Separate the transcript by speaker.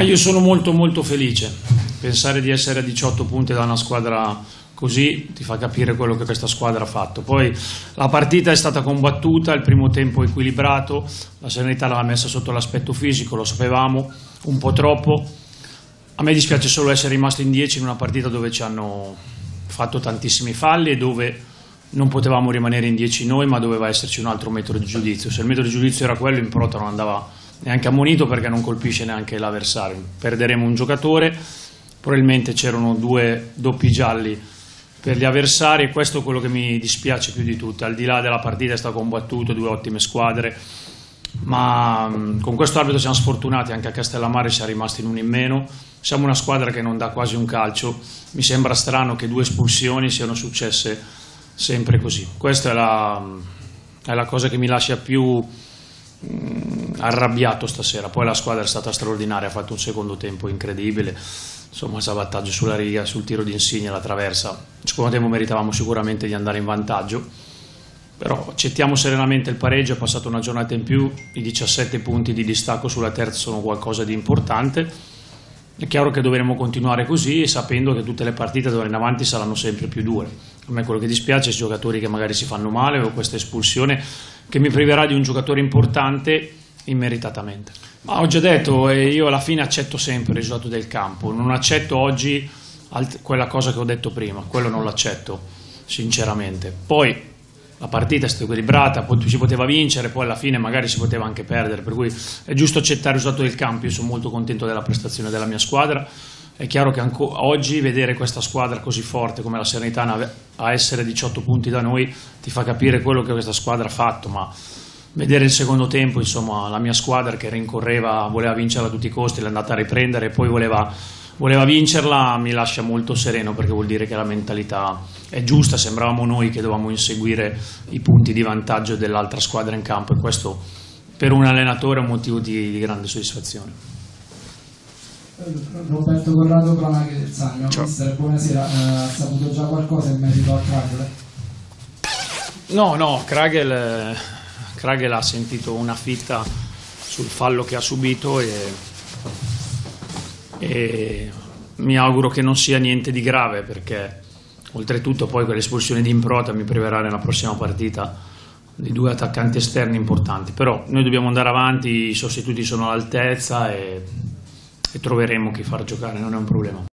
Speaker 1: Ma io sono molto felice. Pensare di essere a 18 punti da una squadra così ti fa capire quello che questa squadra ha fatto. Poi la partita è stata combattuta, il primo tempo equilibrato, la Serenità l'ha messa sotto l'aspetto fisico, lo sapevamo, un po' troppo. A me dispiace solo essere rimasto in 10 in una partita dove ci hanno fatto tantissimi falli e dove non potevamo rimanere in 10 noi, ma doveva esserci un altro metodo di giudizio. Se il metodo di giudizio era quello, in Prota non andava neanche ammonito perché non colpisce neanche l'avversario. Perderemo un giocatore, probabilmente c'erano 2 doppi gialli per gli avversari, e questo è quello che mi dispiace più di tutto. Al di là della partita è stato combattuto, 2 ottime squadre, ma con questo arbitro siamo sfortunati. Anche a Castellammare siamo rimasti in 1 in meno. Siamo una squadra che non dà quasi un calcio. Mi sembra strano che 2 espulsioni siano successe sempre così. Questa è la cosa che mi lascia più arrabbiato stasera. Poi la squadra è stata straordinaria, ha fatto un secondo tempo incredibile, insomma il salvataggio sulla riga, sul tiro di Insigne, la traversa. Il secondo tempo meritavamo sicuramente di andare in vantaggio, però accettiamo serenamente il pareggio. È passata una giornata in più, i 17 punti di distacco sulla terza sono qualcosa di importante. È chiaro che dovremo continuare così, sapendo che tutte le partite d'ora in avanti saranno sempre più dure. A me quello che dispiace è i giocatori che magari si fanno male, o questa espulsione che mi priverà di un giocatore importante immeritatamente. Ma ho già detto, io alla fine accetto sempre il risultato del campo, non accetto oggi quella cosa che ho detto prima, quello non l'accetto sinceramente. Poi la partita è stata equilibrata, si poteva vincere, poi alla fine magari si poteva anche perdere, per cui è giusto accettare il risultato del campo. Io sono molto contento della prestazione della mia squadra. È chiaro che oggi vedere questa squadra così forte come la Serenità a essere 18 punti da noi ti fa capire quello che questa squadra ha fatto, ma vedere il secondo tempo, insomma, la mia squadra che rincorreva, voleva vincerla a tutti i costi, l'è andata a riprendere e poi voleva vincerla, mi lascia molto sereno, perché vuol dire che la mentalità è giusta. Sembravamo noi che dovevamo inseguire i punti di vantaggio dell'altra squadra in campo, e questo per un allenatore è un motivo di grande soddisfazione.
Speaker 2: Roberto Corrado, cronache del Sannio. Mister, buonasera. Ha saputo già qualcosa in merito a Kragel?
Speaker 1: No, Kragel ha sentito una fitta sul fallo che ha subito e mi auguro che non sia niente di grave, perché oltretutto poi quell'espulsione di Improta mi priverà nella prossima partita di 2 attaccanti esterni importanti. Però noi dobbiamo andare avanti, i sostituti sono all'altezza e troveremo chi far giocare, non è un problema.